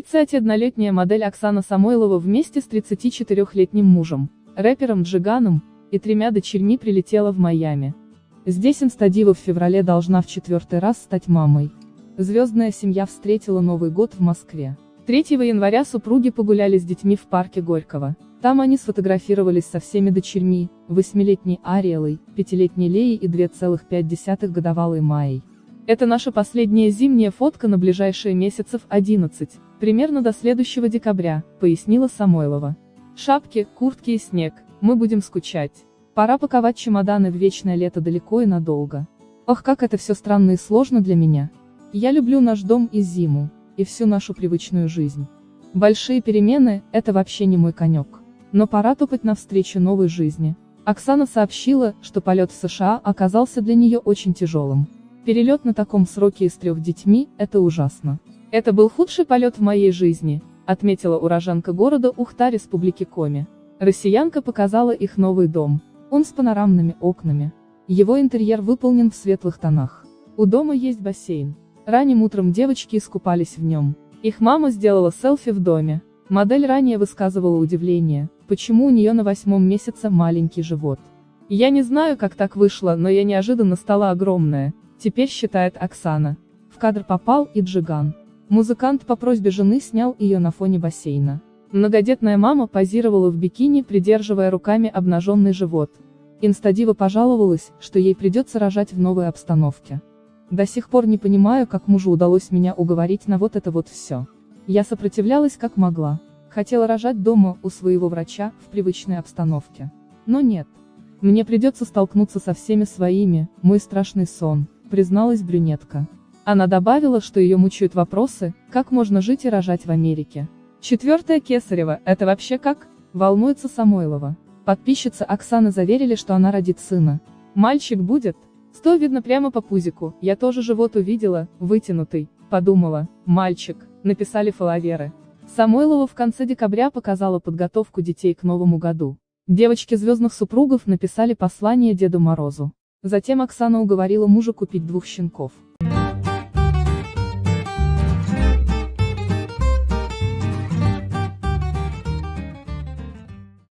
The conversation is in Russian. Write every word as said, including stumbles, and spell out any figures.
тридцатиоднолетняя модель Оксана Самойлова вместе с тридцатичетырёхлетним мужем, рэпером Джиганом, и тремя дочерьми прилетела в Майами. Здесь инстадива в феврале должна в четвертый раз стать мамой. Звездная семья встретила Новый год в Москве. третьего января супруги погуляли с детьми в парке Горького. Там они сфотографировались со всеми дочерьми, восьмилетней Ариэлой, пятилетней Леей и две целых пять десятых годовалой Майей. Это наша последняя зимняя фотка на ближайшие месяцев одиннадцать, примерно до следующего декабря, пояснила Самойлова. Шапки, куртки и снег, мы будем скучать. Пора паковать чемоданы в вечное лето далеко и надолго. Ох, как это все странно и сложно для меня. Я люблю наш дом и зиму, и всю нашу привычную жизнь. Большие перемены – это вообще не мой конек. Но пора топать навстречу новой жизни. Оксана сообщила, что полет в США оказался для нее очень тяжелым. Перелет на таком сроке и с трех детьми – это ужасно. Это был худший полет в моей жизни, отметила уроженка города Ухта Республики Коми. Россиянка показала их новый дом. Он с панорамными окнами. Его интерьер выполнен в светлых тонах. У дома есть бассейн. Ранним утром девочки искупались в нем. Их мама сделала селфи в доме. Модель ранее высказывала удивление, почему у нее на восьмом месяце маленький живот. Я не знаю, как так вышло, но я неожиданно стала огромная. Теперь считает Оксана. В кадр попал и Джиган. Музыкант по просьбе жены снял ее на фоне бассейна. Многодетная мама позировала в бикини, придерживая руками обнаженный живот. Инстадива пожаловалась, что ей придется рожать в новой обстановке. До сих пор не понимаю, как мужу удалось меня уговорить на вот это вот все. Я сопротивлялась как могла. Хотела рожать дома, у своего врача, в привычной обстановке. Но нет. Мне придется столкнуться со всеми своими, мой страшный сон, призналась брюнетка. Она добавила, что ее мучают вопросы, как можно жить и рожать в Америке. Четвертое кесарево, это вообще как? Волнуется Самойлова. Подписчицы Оксаны заверили, что она родит сына. Мальчик будет? Сто видно прямо по пузику, я тоже живот увидела, вытянутый, подумала, мальчик, написали фолловеры. Самойлова в конце декабря показала подготовку детей к Новому году. Девочки звездных супругов написали послание Деду Морозу. Затем Оксана уговорила мужа купить двух щенков.